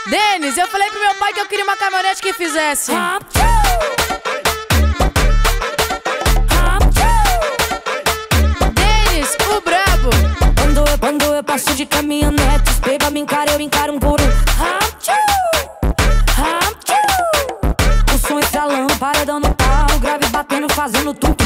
Denis, eu falei pro meu pai que eu queria uma caminhonete que fizesse. Denis, o brabo. Quando eu passo de caminhonete, os beba me encara, eu encaro um por um. O som estralando, paredão no pau, grave batendo, fazendo tudo.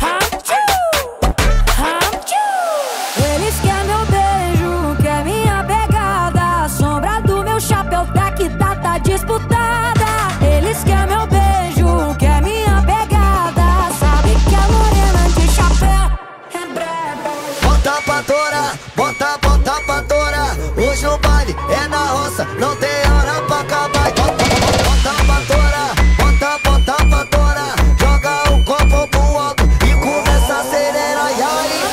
Eles querem meu beijo, quer minha pegada. A sombra do meu chapéu tá disputada. Eles querem meu beijo, quer minha pegada. Sabe que a morena de chapéu é braba. Bota pra torar, bota pra torar. Hoje o baile é na roça, não tem hora pra acabar. Bota pra torar, bota pra torar. Joga o copo pro alto e começa a acelerar. E aí?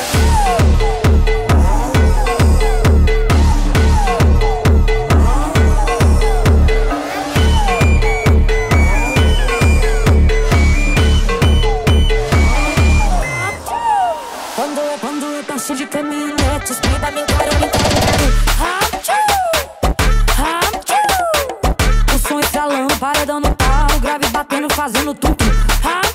Quando eu passo de caminhonete, os beba me encaram, me encaram. O som estralando, paredão no pau, grave batendo, fazendo tudo.